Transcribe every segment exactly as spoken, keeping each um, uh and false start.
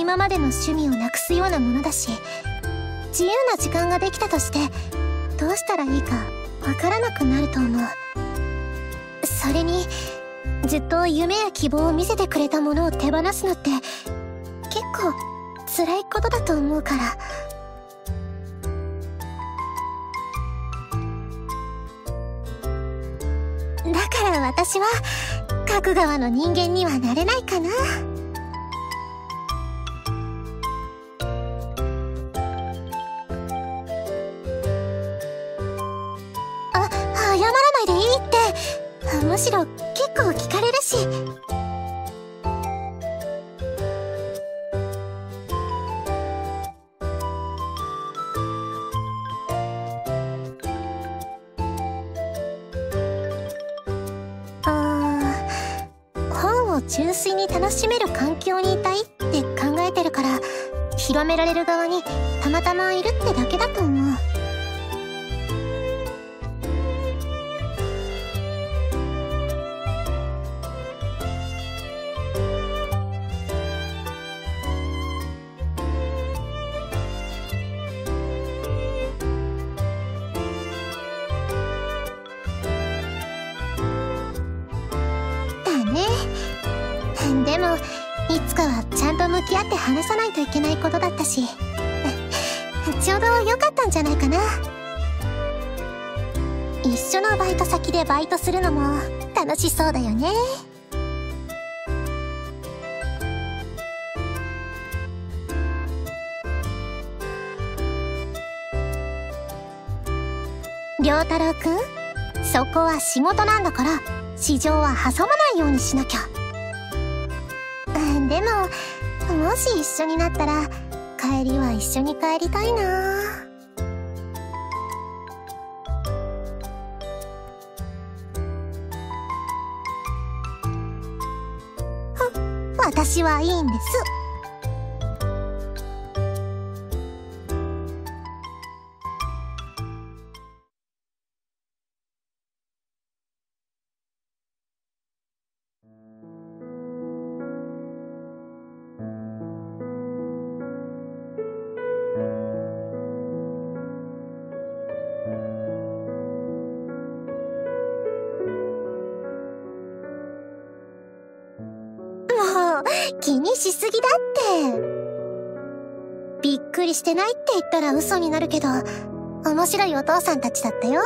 今までの趣味をなくすようなものだし、自由な時間ができたとしてどうしたらいいかわからなくなると思う。それにずっと夢や希望を見せてくれたものを手放すのって結構辛いことだと思うから。だから私は書く側の人間にはなれないかな。あ、謝らないでいいって。むしろ結構聞かれるし。純粋に楽しめる環境にいたいって考えてるから、広められる側にたまたまいるってだけだと思う。でもいつかはちゃんと向き合って話さないといけないことだったし、ちょうど良かったんじゃないかな。一緒のバイト先でバイトするのも楽しそうだよね。良太郎くん、そこは仕事なんだから市場は挟まないようにしなきゃ。でももし一緒になったら帰りは一緒に帰りたいな。私はいいんです。気にしすぎだって。びっくりしてないって言ったら嘘になるけど、面白いお父さんたちだったよ。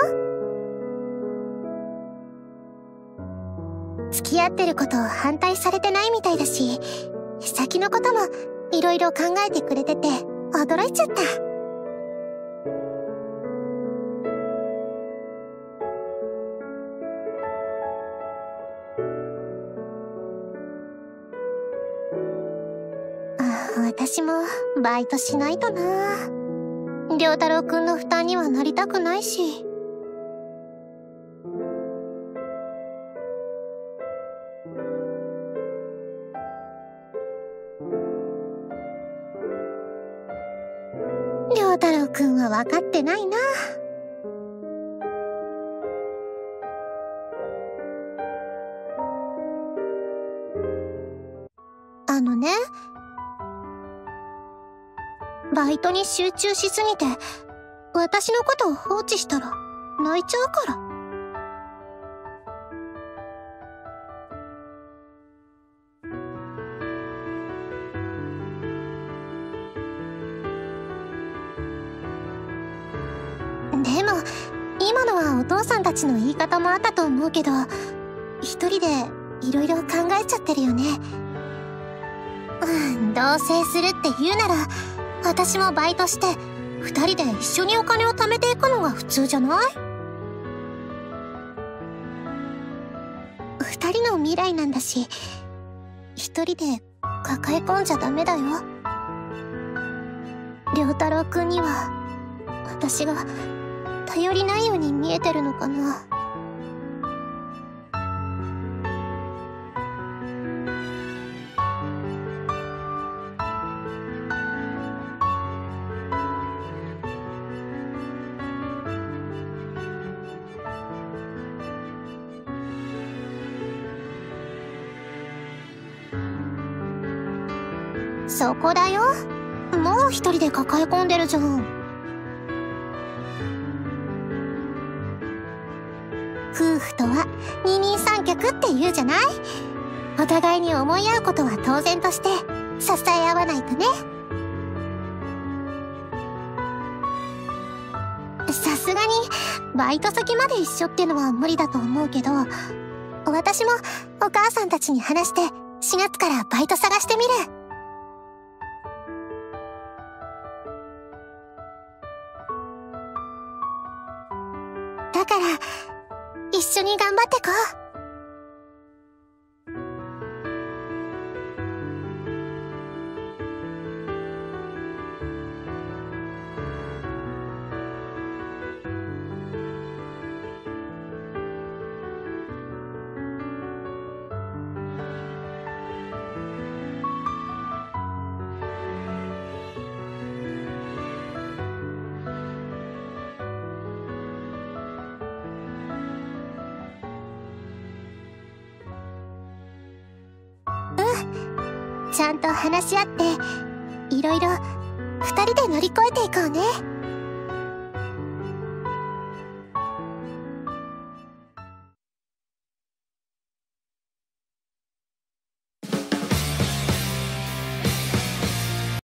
付き合ってることを反対されてないみたいだし、先のこともいろいろ考えてくれてて驚いちゃった。私もバイトしないとな。良太郎くんの負担にはなりたくないし。良太郎くんは分かってないな。あのね、バイトに集中しすぎて私のことを放置したら泣いちゃうから。でも今のはお父さんたちの言い方もあったと思うけど、一人でいろいろ考えちゃってるよね。うん、同棲するって言うなら私もバイトして二人で一緒にお金を貯めていくのが普通じゃない？二人の未来なんだし、一人で抱え込んじゃダメだよ。良太郎くんには私が頼りないように見えてるのかな。 そこだよ。もう一人で抱え込んでるじゃん。夫婦とは二人三脚って言うじゃない。お互いに思い合うことは当然として支え合わないとね。さすがにバイト先まで一緒ってのは無理だと思うけど、私もお母さんたちに話してしがつからバイト探してみる。だから一緒に頑張ってこう。ちゃんと話し合っていろいろ二人で乗り越えていこうね。